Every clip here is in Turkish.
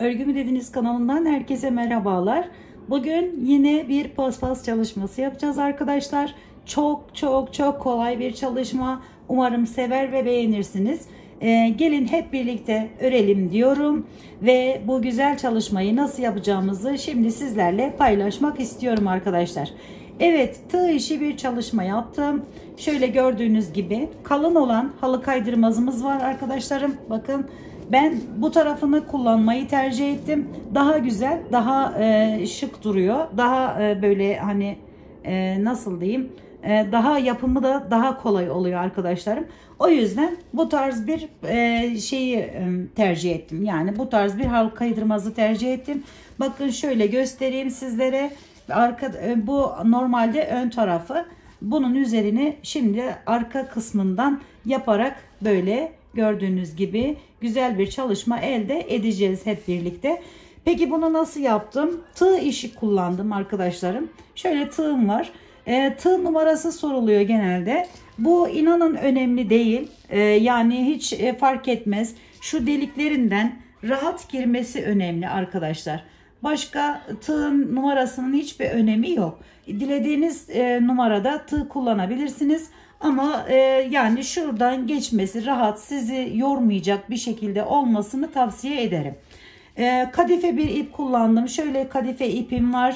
Örgü mü dediniz kanalından herkese merhabalar. Bugün yine bir paspas çalışması yapacağız arkadaşlar. Çok kolay bir çalışma. Umarım sever ve beğenirsiniz. Gelin hep birlikte örelim diyorum. Ve bu güzel çalışmayı nasıl yapacağımızı şimdi sizlerle paylaşmak istiyorum arkadaşlar. Evet, tığ işi bir çalışma yaptım. Şöyle gördüğünüz gibi kalın olan halı kaydırmazımız var arkadaşlarım. Bakın. Ben bu tarafını kullanmayı tercih ettim. Daha güzel, daha şık duruyor. Daha böyle hani nasıl diyeyim? Daha yapımı da daha kolay oluyor arkadaşlarım. O yüzden bu tarz bir şeyi tercih ettim. Yani bu tarz bir halka kaydırmazı tercih ettim. Bakın şöyle göstereyim sizlere. Bu normalde ön tarafı. Bunun üzerine şimdi arka kısmından yaparak böyle gördüğünüz gibi güzel bir çalışma elde edeceğiz hep birlikte. Peki bunu nasıl yaptım? Tığ işi kullandım arkadaşlarım. Şöyle tığım var. Tığ numarası soruluyor genelde. Bu inanın önemli değil. Yani hiç fark etmez. Şu deliklerinden rahat girmesi önemli arkadaşlar. Başka tığın numarasının hiçbir önemi yok. Dilediğiniz numarada tığ kullanabilirsiniz. Ama yani şuradan geçmesi rahat, sizi yormayacak bir şekilde olmasını tavsiye ederim. Kadife bir ip kullandım. Şöyle kadife ipim var.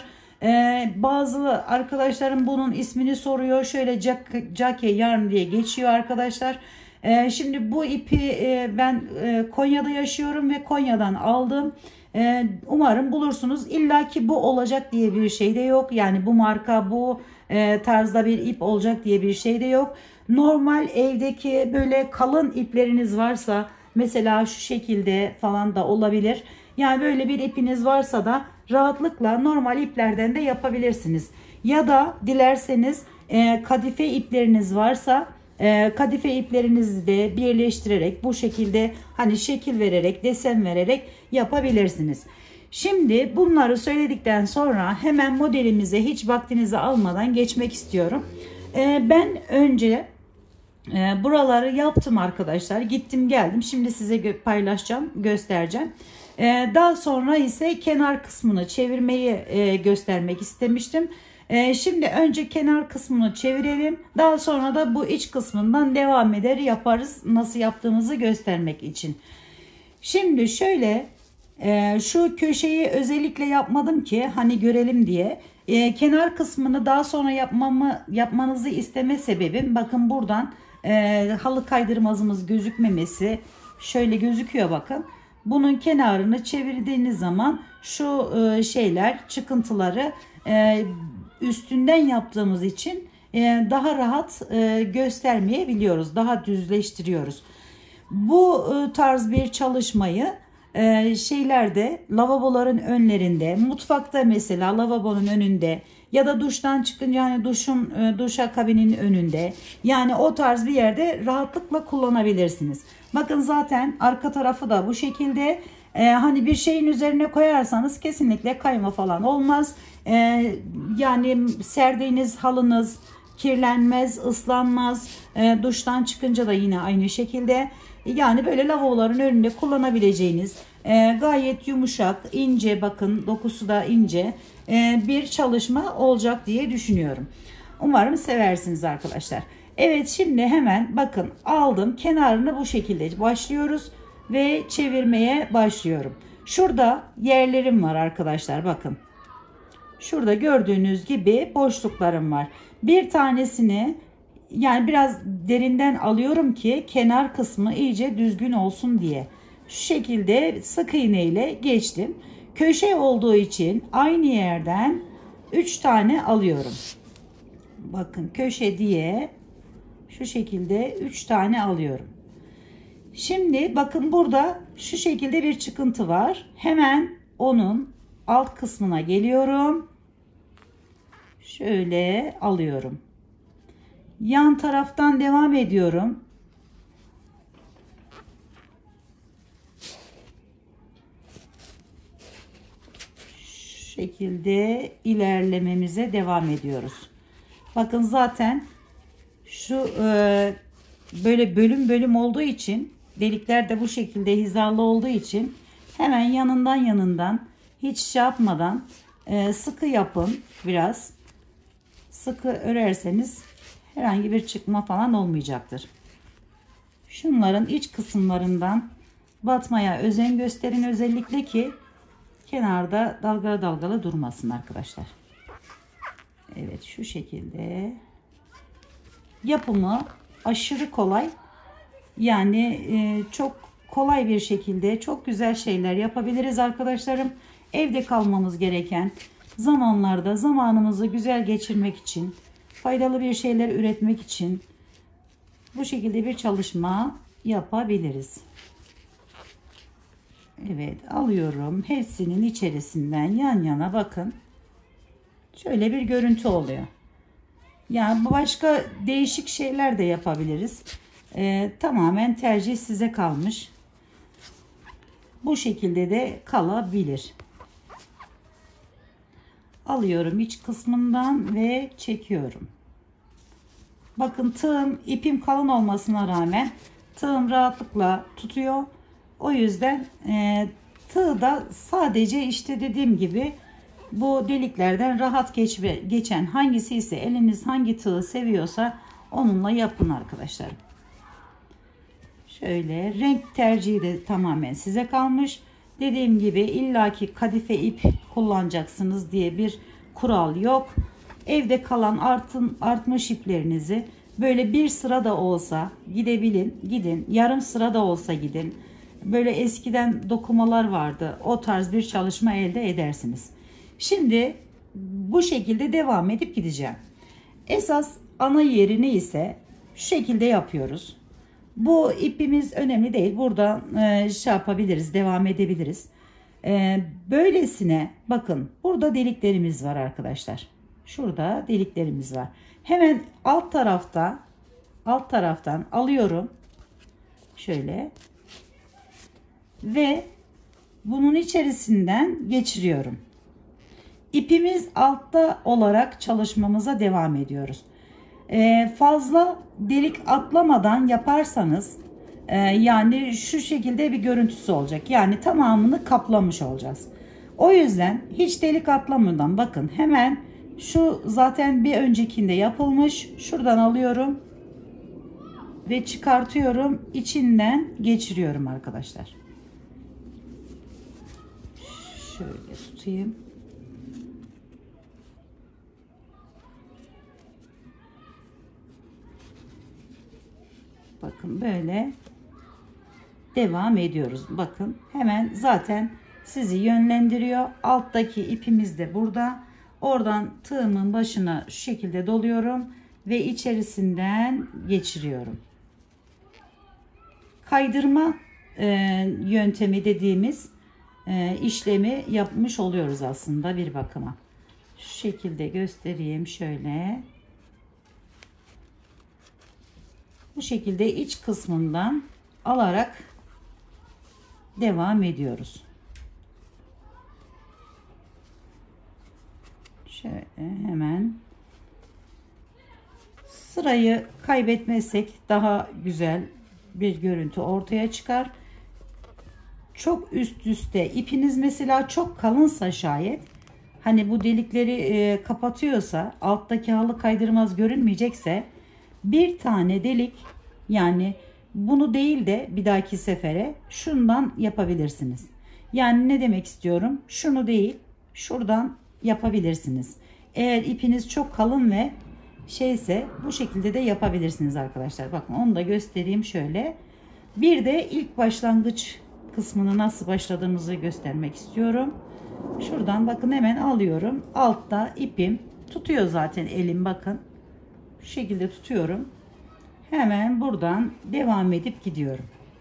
Bazı arkadaşlarım bunun ismini soruyor. Şöyle Jackie Yarn diye geçiyor arkadaşlar. Şimdi bu ipi ben Konya'da yaşıyorum ve Konya'dan aldım. Umarım bulursunuz. İlla ki bu olacak diye bir şey de yok. Yani bu marka, bu tarzda bir ip olacak diye bir şey de yok. Normal evdeki böyle kalın ipleriniz varsa, mesela şu şekilde falan da olabilir. Yani böyle bir ipiniz varsa da rahatlıkla normal iplerden de yapabilirsiniz. Ya da dilerseniz kadife ipleriniz varsa kadife iplerinizi de birleştirerek bu şekilde hani şekil vererek, desen vererek yapabilirsiniz. Şimdi bunları söyledikten sonra hemen modelimize hiç vaktinizi almadan geçmek istiyorum. Ben önce buraları yaptım arkadaşlar. Gittim geldim. Şimdi size paylaşacağım, göstereceğim. Daha sonra ise kenar kısmını çevirmeyi göstermek istemiştim. Şimdi önce kenar kısmını çevirelim. Daha sonra da bu iç kısmından devam eder yaparız. Nasıl yaptığımızı göstermek için. Şimdi şöyle şu köşeyi özellikle yapmadım ki hani görelim diye. Kenar kısmını daha sonra yapmanızı isteme sebebim, bakın buradan halı kaydırmazımız gözükmemesi. Şöyle gözüküyor bakın. Bunun kenarını çevirdiğiniz zaman şu şeyler, çıkıntıları üstünden yaptığımız için daha rahat göstermeyebiliyoruz. Daha düzleştiriyoruz. Bu tarz bir çalışmayı şeylerde, lavaboların önlerinde, mutfakta mesela lavabonun önünde ya da duştan çıkınca hani duşakabinin önünde, yani o tarz bir yerde rahatlıkla kullanabilirsiniz. Bakın zaten arka tarafı da bu şekilde. Hani bir şeyin üzerine koyarsanız kesinlikle kayma falan olmaz. Yani serdiğiniz halınız kirlenmez, ıslanmaz. Duştan çıkınca da yine aynı şekilde. Yani böyle lavaboların önünde kullanabileceğiniz gayet yumuşak, ince, bakın dokusu da ince bir çalışma olacak diye düşünüyorum. Umarım seversiniz arkadaşlar. Evet, şimdi hemen bakın aldım kenarını, bu şekilde başlıyoruz ve çevirmeye başlıyorum. Şurada yerlerim var arkadaşlar, bakın. Şurada gördüğünüz gibi boşluklarım var. Bir tanesini yani biraz derinden alıyorum ki kenar kısmı iyice düzgün olsun diye. Şu şekilde sık iğne ile geçtim. Köşe olduğu için aynı yerden 3 tane alıyorum. Bakın köşe diye şu şekilde 3 tane alıyorum. Şimdi bakın burada şu şekilde bir çıkıntı var. Hemen onun alt kısmına geliyorum. Şöyle alıyorum. Yan taraftan devam ediyorum. Şu şekilde ilerlememize devam ediyoruz. Bakın zaten şu böyle bölüm bölüm olduğu için, delikler de bu şekilde hizalı olduğu için Hemen yanından hiç şey yapmadan sıkı yapın biraz. Sıkı örerseniz herhangi bir çıkma falan olmayacaktır. Şunların iç kısımlarından batmaya özen gösterin, özellikle ki kenarda dalgalı dalgalı durmasın arkadaşlar. Evet, şu şekilde. Yapımı aşırı kolay. Yani çok kolay bir şekilde çok güzel şeyler yapabiliriz arkadaşlarım. Evde kalmamız gereken zamanlarda zamanımızı güzel geçirmek için, faydalı bir şeyler üretmek için bu şekilde bir çalışma yapabiliriz. Evet, alıyorum. Hepsinin içerisinden yan yana bakın. Şöyle bir görüntü oluyor. Yani başka değişik şeyler de yapabiliriz. Tamamen tercih size kalmış. Bu şekilde de kalabilir. Alıyorum iç kısmından ve çekiyorum. Bakın tığım, ipim kalın olmasına rağmen tığım rahatlıkla tutuyor. O yüzden tığ da sadece işte dediğim gibi bu deliklerden rahat geçen hangisi ise, eliniz hangi tığı seviyorsa onunla yapın arkadaşlar. Şöyle renk tercihi de tamamen size kalmış. Dediğim gibi illaki kadife ip kullanacaksınız diye bir kural yok. Evde kalan artmış iplerinizi böyle bir sıra da olsa gidin. Yarım sıra da olsa gidin. Böyle eskiden dokumalar vardı. O tarz bir çalışma elde edersiniz. Şimdi bu şekilde devam edip gideceğim. Esas ana yerini ise şu şekilde yapıyoruz. Bu ipimiz önemli değil. Burada şey yapabiliriz, devam edebiliriz. Böylesine bakın, burada deliklerimiz var arkadaşlar. Şurada deliklerimiz var. Hemen alt taraftan alıyorum. Şöyle. Ve bunun içerisinden geçiriyorum. İpimiz altta olarak çalışmamıza devam ediyoruz. Fazla delik atlamadan yaparsanız yani şu şekilde bir görüntüsü olacak. Yani tamamını kaplamış olacağız. O yüzden hiç delik atlamadan bakın, hemen şu zaten bir öncekinde yapılmış. Şuradan alıyorum ve çıkartıyorum. İçinden geçiriyorum arkadaşlar. Şöyle tutayım. Bakın böyle devam ediyoruz. Bakın hemen zaten sizi yönlendiriyor. Alttaki ipimiz de burada. Oradan tığımın başına şu şekilde doluyorum ve içerisinden geçiriyorum. Kaydırma yöntemi dediğimiz işlemi yapmış oluyoruz aslında bir bakıma. Şu şekilde göstereyim şöyle. Bu şekilde iç kısmından alarak devam ediyoruz. Şöyle hemen sırayı kaybetmezsek daha güzel bir görüntü ortaya çıkar. Çok üst üste ipiniz mesela çok kalınsa, şayet hani bu delikleri kapatıyorsa, alttaki halı kaydırmaz görünmeyecekse, bir tane delik, yani bunu değil de bir dahaki sefere şundan yapabilirsiniz. Yani ne demek istiyorum? Şunu değil, şuradan yapabilirsiniz. Eğer ipiniz çok kalın ve şeyse bu şekilde de yapabilirsiniz arkadaşlar. Bakın onu da göstereyim şöyle. Bir de ilk başlangıç kısmını nasıl başladığımızı göstermek istiyorum. Şuradan bakın hemen alıyorum. Altta ipim tutuyor zaten elim, bakın. Şu şekilde tutuyorum. Hemen buradan devam edip gidiyorum.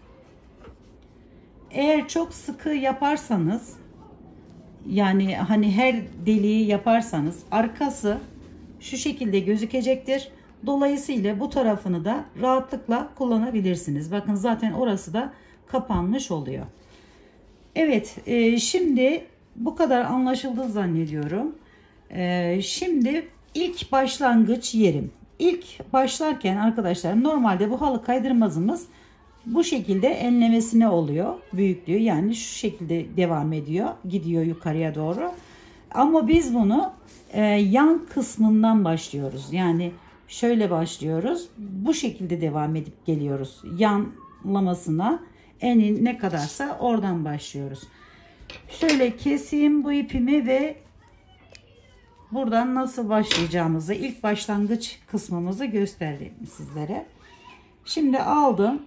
Eğer çok sıkı yaparsanız, yani hani her deliği yaparsanız arkası şu şekilde gözükecektir. Dolayısıyla bu tarafını da rahatlıkla kullanabilirsiniz. Bakın zaten orası da kapanmış oluyor. Evet, şimdi bu kadar anlaşıldı zannediyorum. Şimdi ilk başlangıç yerim. İlk başlarken arkadaşlar, normalde bu halı kaydırmazımız Bu şekilde enlemesine oluyor büyüklüğü, yani şu şekilde devam ediyor, gidiyor yukarıya doğru. Ama biz bunu yan kısmından başlıyoruz. Yani şöyle başlıyoruz, bu şekilde devam edip geliyoruz. Yanlamasına eni ne kadarsa oradan başlıyoruz. Şöyle keseyim bu ipimi ve buradan nasıl başlayacağımızı, ilk başlangıç kısmımızı göstereyim sizlere. Şimdi aldım.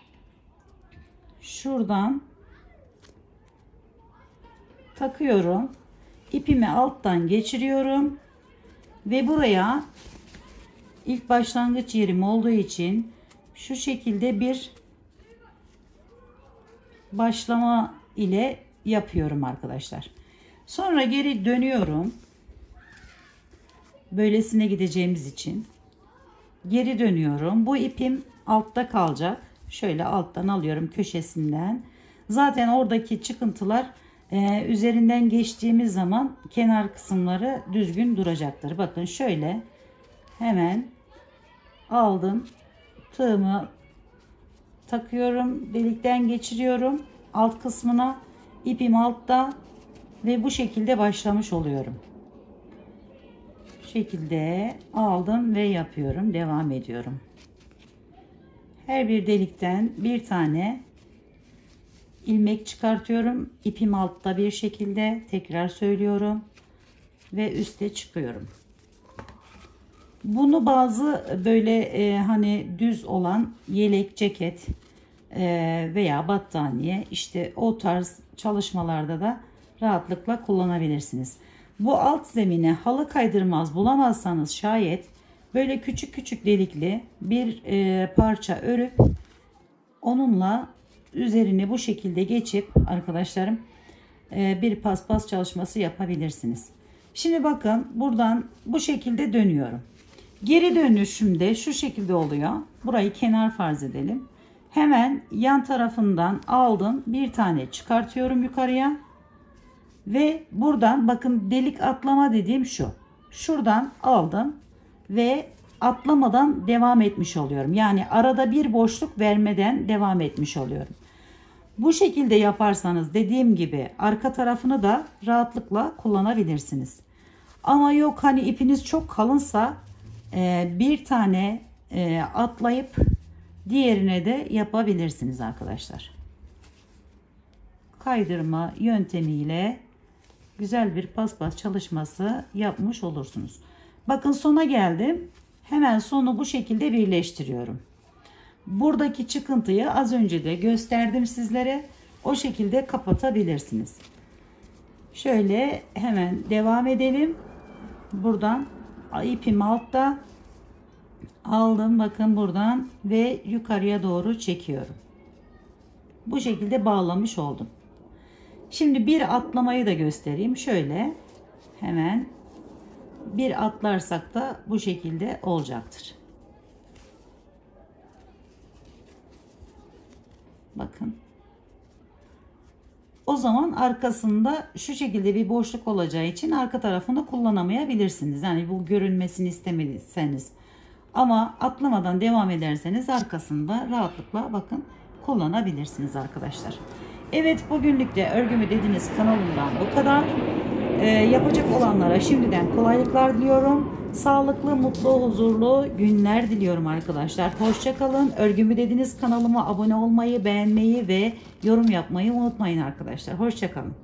Şuradan takıyorum. İpimi alttan geçiriyorum. Ve buraya ilk başlangıç yerim olduğu için şu şekilde bir başlama ile yapıyorum arkadaşlar. Sonra geri dönüyorum. Böylesine gideceğimiz için geri dönüyorum. Bu ipim altta kalacak. Şöyle alttan alıyorum köşesinden. Zaten oradaki çıkıntılar üzerinden geçtiğimiz zaman kenar kısımları düzgün duracaktır. Bakın şöyle hemen aldım. Tığımı takıyorum. Delikten geçiriyorum. Alt kısmına ipim altta ve bu şekilde başlamış oluyorum. Şekilde aldım ve yapıyorum. Devam ediyorum. Her bir delikten bir tane ilmek çıkartıyorum. İpim altta bir şekilde, tekrar söylüyorum ve üste çıkıyorum. Bunu bazı böyle hani düz olan yelek, ceket veya battaniye, işte o tarz çalışmalarda da rahatlıkla kullanabilirsiniz. Bu alt zemine halı kaydırmaz bulamazsanız şayet böyle küçük küçük delikli bir parça örüp onunla üzerine bu şekilde geçip arkadaşlarım bir paspas çalışması yapabilirsiniz. Şimdi bakın buradan bu şekilde dönüyorum. Geri dönüşümde şu şekilde oluyor. Burayı kenar farz edelim. Hemen yan tarafından aldım. Bir tane çıkartıyorum yukarıya. Ve buradan bakın delik atlama dediğim şu. Şuradan aldım ve atlamadan devam etmiş oluyorum. Yani arada bir boşluk vermeden devam etmiş oluyorum. Bu şekilde yaparsanız dediğim gibi arka tarafını da rahatlıkla kullanabilirsiniz. Ama yok hani ipiniz çok kalınsa bir tane atlayıp diğerine de yapabilirsiniz arkadaşlar. Kaydırma yöntemiyle güzel bir paspas çalışması yapmış olursunuz. Bakın sona geldim. Hemen sonu bu şekilde birleştiriyorum. Buradaki çıkıntıyı az önce de gösterdim sizlere. O şekilde kapatabilirsiniz. Şöyle hemen devam edelim. Buradan ipim altta aldım. Bakın buradan ve yukarıya doğru çekiyorum. Bu şekilde bağlamış oldum. Şimdi bir atlamayı da göstereyim. Şöyle hemen bir atlarsak da bu şekilde olacaktır. Bakın. O zaman arkasında şu şekilde bir boşluk olacağı için arka tarafını kullanamayabilirsiniz. Yani bu görünmesini istemediyseniz. Ama atlamadan devam ederseniz arkasında rahatlıkla bakın kullanabilirsiniz arkadaşlar. Evet, bugünlük de örgümü dediğiniz kanalımdan bu kadar. Yapacak olanlara şimdiden kolaylıklar diliyorum. Sağlıklı, mutlu, huzurlu günler diliyorum arkadaşlar. Hoşça kalın. Örgümü dediğiniz kanalıma abone olmayı, beğenmeyi ve yorum yapmayı unutmayın arkadaşlar. Hoşça kalın.